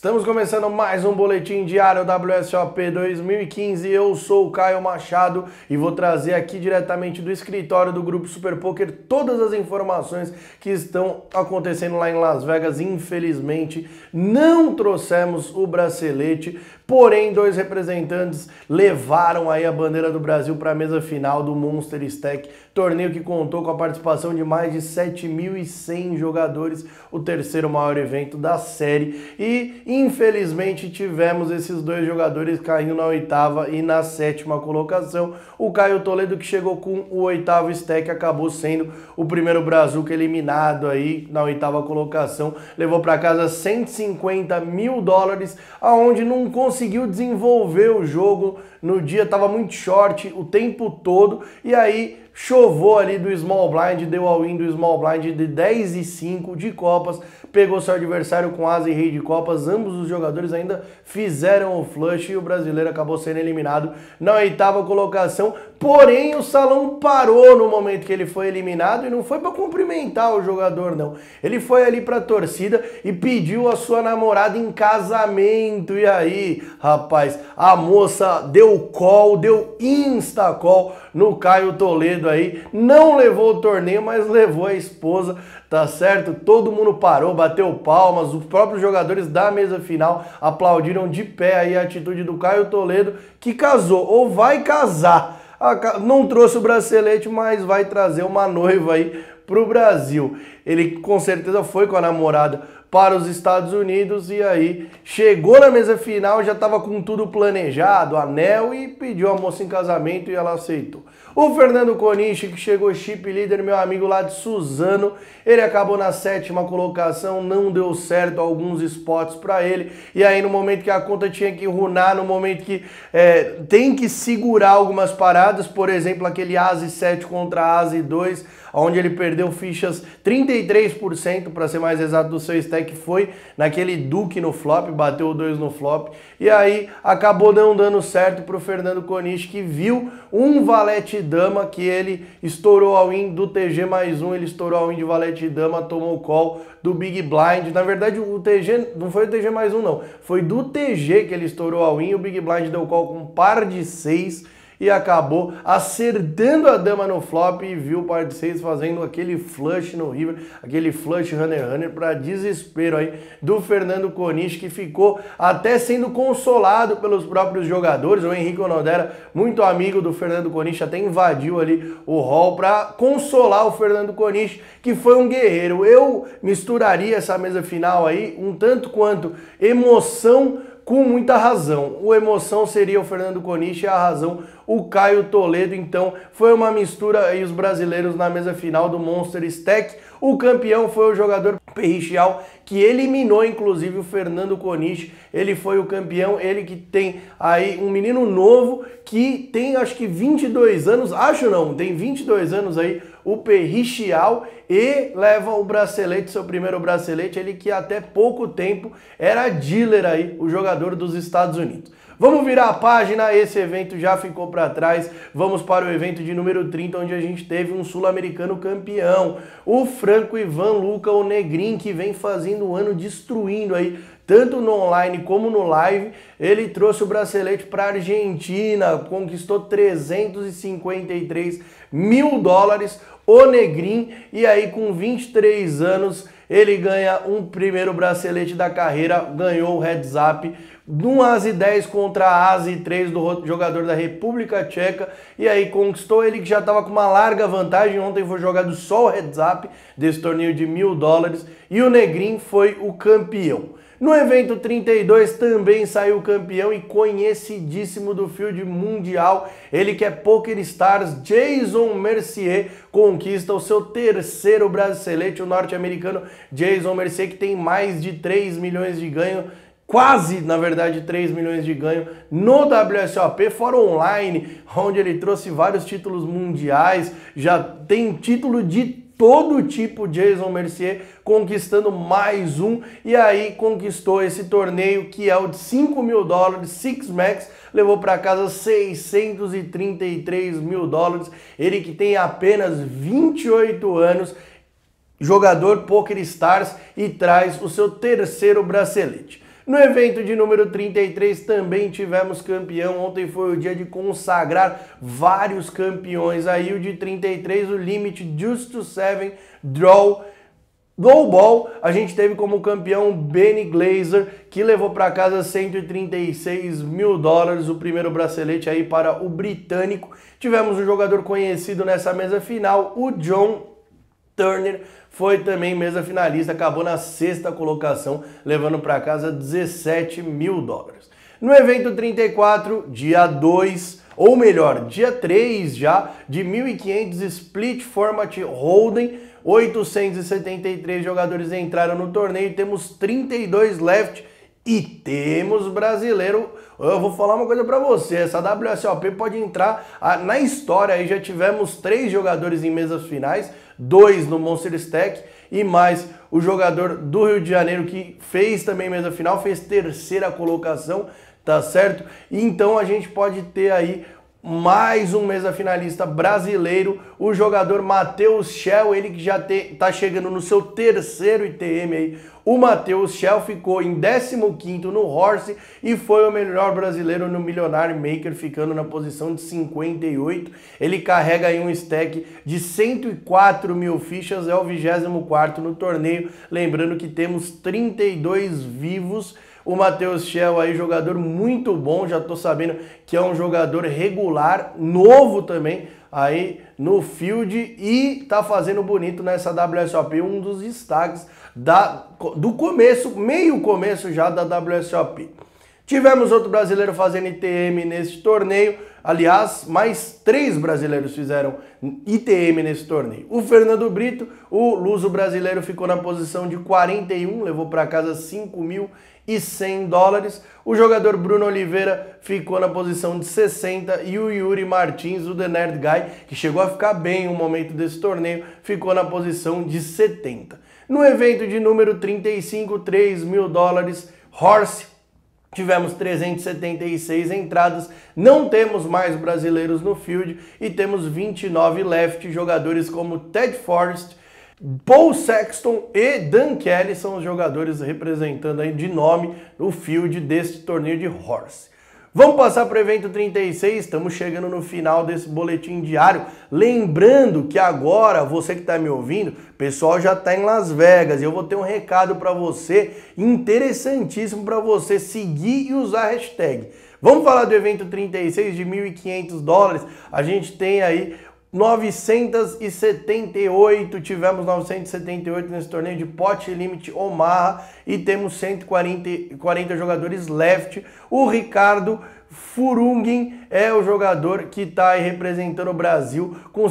Estamos começando mais um boletim diário WSOP 2015. Eu sou o Caio Machado e vou trazer aqui diretamente do escritório do Grupo Super Poker todas as informações que estão acontecendo lá em Las Vegas. Infelizmente, não trouxemos o bracelete, porém dois representantes levaram aí a bandeira do Brasil para a mesa final do Monster Stack, torneio que contou com a participação de mais de 7.100 jogadores, o terceiro maior evento da série, e infelizmente tivemos esses dois jogadores caindo na oitava e na sétima colocação. O Caio Toledo, que chegou com o oitavo stack, acabou sendo o primeiro brazuca eliminado aí na oitava colocação, levou para casa 150 mil dólares, aonde não conseguiu desenvolver o jogo no dia, estava muito short o tempo todo, e aí chovou ali do small blind, deu all-in do small blind de 10 e 5 de copas, pegou seu adversário com asa e rei de copas, ambos os jogadores ainda fizeram o flush e o brasileiro acabou sendo eliminado na oitava colocação, porém o salão parou no momento que ele foi eliminado e não foi para cumprimentar o jogador não, ele foi ali para a torcida e pediu a sua namorada em casamento. E aí, rapaz, a moça deu call, deu insta call no Caio Toledo aí, não levou o torneio, mas levou a esposa, tá certo? Todo mundo parou, bateu palmas, os próprios jogadores da mesa final aplaudiram de pé aí a atitude do Caio Toledo, que casou, ou vai casar, não trouxe o bracelete, mas vai trazer uma noiva aí pro Brasil. Ele com certeza foi com a namorada para os Estados Unidos e aí chegou na mesa final, já estava com tudo planejado, anel, e pediu a moça em casamento e ela aceitou. O Fernando Konishi, que chegou chip líder, meu amigo lá de Suzano, ele acabou na sétima colocação, não deu certo alguns spots para ele, e aí no momento que a conta tinha que runar, no momento que tem que segurar algumas paradas, por exemplo, aquele Asi 7 contra Asi 2, onde ele perdeu fichas 33%, para ser mais exato, do seu stack, foi naquele Duke no flop, bateu o 2 no flop, e aí acabou não dando certo para o Fernando Konishi, que viu um valete dama, que ele estourou a win do TG mais um, ele estourou a win de valete dama, tomou call do Big Blind. Na verdade o TG, não foi o TG mais um não, foi do TG que ele estourou a win, o Big Blind deu call com um par de 6, e acabou acertando a dama no flop e viu o par de 6 fazendo aquele flush no river, aquele flush runner para desespero aí do Fernando Konishi, que ficou até sendo consolado pelos próprios jogadores. O Henrique Onodera, muito amigo do Fernando Konishi, até invadiu ali o hall para consolar o Fernando Konishi, que foi um guerreiro. Eu misturaria essa mesa final aí um tanto quanto emoção com muita razão. O emoção seria o Fernando Konishi e a razão o Caio Toledo. Então foi uma mistura aí os brasileiros na mesa final do Monster Stack. O campeão foi o jogador Perrichial, que eliminou inclusive o Fernando Konishi. Ele foi o campeão, ele que tem aí um menino novo que tem acho que 22 anos, tem 22 anos aí, o Perrichial, e leva o bracelete, seu primeiro bracelete, ele que até pouco tempo era dealer aí, o jogador dos Estados Unidos. Vamos virar a página, esse evento já ficou para trás, vamos para o evento de número 30, onde a gente teve um sul-americano campeão, o Franco Ivan Luca, o Negrin, que vem fazendo um ano destruindo aí, tanto no online como no live. Ele trouxe o bracelete para a Argentina, conquistou 353 mil dólares, o Negrin, e aí com 23 anos ele ganha um primeiro bracelete da carreira, ganhou o heads up num Asi 10 contra a Asi 3 do jogador da República Tcheca, e aí conquistou. Ele que já estava com uma larga vantagem, ontem foi jogado só o heads up desse torneio de 1.000 dólares, e o Negrin foi o campeão. No evento 32 também saiu campeão e conhecidíssimo do field mundial, ele que é Poker Stars, Jason Mercier, conquista o seu terceiro bracelete, o norte-americano Jason Mercier, que tem mais de 3 milhões de ganho, quase, na verdade, 3 milhões de ganho no WSOP, fora online, onde ele trouxe vários títulos mundiais, já tem título de todo tipo. Jason Mercier conquistando mais um, e aí conquistou esse torneio que é o de 5 mil dólares, Six Max, levou para casa 633 mil dólares, ele que tem apenas 28 anos, jogador Poker Stars, e traz o seu terceiro bracelete. No evento de número 33 também tivemos campeão. Ontem foi o dia de consagrar vários campeões. Aí o de 33, o Limit Just to 7 Draw Ball, a gente teve como campeão Benny Glaser, que levou para casa 136 mil dólares, o primeiro bracelete aí para o britânico. Tivemos um jogador conhecido nessa mesa final, o John Turner, foi também mesa finalista, acabou na 6ª colocação, levando para casa 17 mil dólares. No evento 34, dia 2, ou melhor, dia 3 já, de 1.500 Split Format Hold'em, 873 jogadores entraram no torneio, temos 32 left e temos brasileiro. Eu vou falar uma coisa para você, essa WSOP pode entrar na história, aí já tivemos 3 jogadores em mesas finais, 2 no Monster Stack e mais o jogador do Rio de Janeiro que fez também mesa final, fez 3ª colocação, tá certo? Então a gente pode ter aí mais um mesa finalista brasileiro, o jogador Matheus Shell, ele que já tá chegando no seu 3º ITM aí. O Matheus Shell ficou em 15º no Horse e foi o melhor brasileiro no Millionaire Maker, ficando na posição de 58. Ele carrega aí um stack de 104 mil fichas, é o 24º no torneio. Lembrando que temos 32 vivos. O Matheus Shell aí, jogador muito bom, já tô sabendo que é um jogador regular, novo também aí no field e tá fazendo bonito nessa WSOP, um dos destaques do começo, meio começo já da WSOP. Tivemos outro brasileiro fazendo ITM nesse torneio, aliás, mais 3 brasileiros fizeram ITM nesse torneio. O Fernando Brito, o luso brasileiro, ficou na posição de 41, levou para casa 5.100 dólares. O jogador Bruno Oliveira ficou na posição de 60 e o Yuri Martins, o The Nerd Guy, que chegou a ficar bem no momento desse torneio, ficou na posição de 70. No evento de número 35, 3 mil dólares, Horse, tivemos 376 entradas, não temos mais brasileiros no field e temos 29 left, jogadores como Ted Forrest, Paul Sexton e Dan Kelly são os jogadores representando aí de nome o field deste torneio de Horse. Vamos passar para o evento 36, estamos chegando no final desse boletim diário. Lembrando que agora, você que está me ouvindo, o pessoal já está em Las Vegas e eu vou ter um recado para você, interessantíssimo para você seguir e usar a hashtag. Vamos falar do evento 36 de 1.500 dólares, a gente tem aí 978, tivemos 978 nesse torneio de Pot Limit Omaha e temos 140 jogadores left. O Ricardo Furungin é o jogador que está aí representando o Brasil com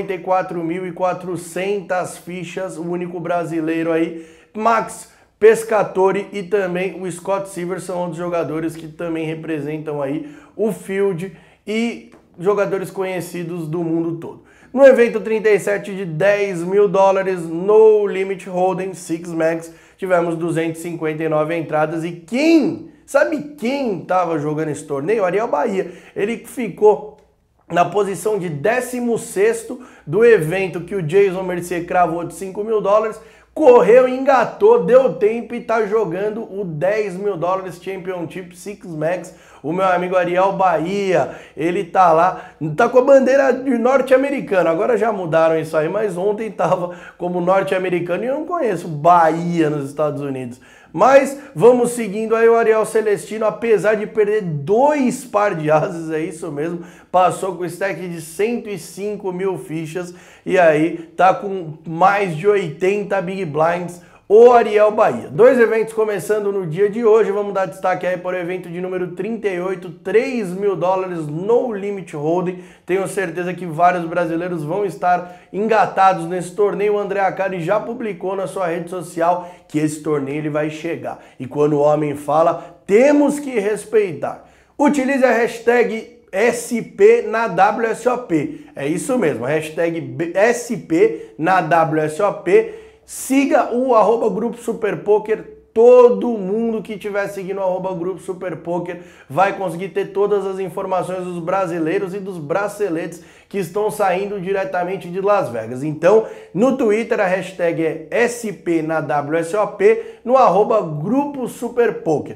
54.400 fichas, o único brasileiro aí. Max Pescatori e também o Scott Silver são outros jogadores que também representam aí o field e jogadores conhecidos do mundo todo. No evento 37 de 10 mil dólares, No Limit Hold'em 6 Max, tivemos 259 entradas e sabe quem estava jogando esse torneio? Ariel Bahia. Ele ficou na posição de 16º do evento que o Jason Mercier cravou de 5 mil dólares, correu, engatou, deu tempo e tá jogando o 10 mil dólares Championship 6 Max. O meu amigo Ariel Bahia, ele tá lá, tá com a bandeira de norte-americano, agora já mudaram isso aí, mas ontem tava como norte-americano e eu não conheço Bahia nos Estados Unidos. Mas vamos seguindo aí o Ariel Celestino, apesar de perder 2 par de ases, é isso mesmo, passou com stack de 105 mil fichas e aí tá com mais de 80 Big Blinds, o Ariel Bahia. 2 eventos começando no dia de hoje, vamos dar destaque aí para o evento de número 38, 3 mil dólares No Limit Hold'em. Tenho certeza que vários brasileiros vão estar engatados nesse torneio. O André Acari já publicou na sua rede social que esse torneio ele vai chegar. E quando o homem fala, temos que respeitar. Utilize a hashtag SP na WSOP. É isso mesmo, hashtag SP na WSOP. Siga o @Grupo Super Poker todo mundo que estiver seguindo o Grupo Super Poker vai conseguir ter todas as informações dos brasileiros e dos braceletes que estão saindo diretamente de Las Vegas. Então, no Twitter a hashtag é SP na WSOP, no Grupo Super Poker.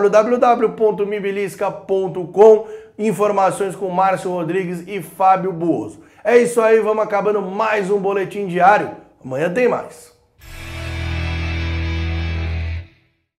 www.mibilisca.com, informações com Márcio Rodrigues e Fábio Buoso. É isso aí, vamos acabando mais um boletim diário. Amanhã tem mais.